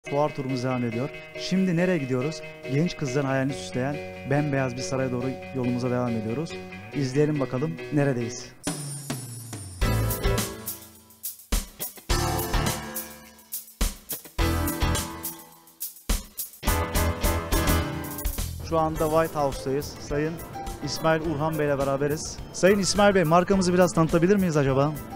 Fuar turumuz devam ediyor. Şimdi nereye gidiyoruz? Genç kızların hayalini süsleyen bembeyaz bir saraya doğru yolumuza devam ediyoruz. İzleyelim bakalım neredeyiz? Şu anda White House'tayız. Sayın İsmail Urhan Bey ile beraberiz. Sayın İsmail Bey, markamızı biraz tanıtabilir miyiz acaba?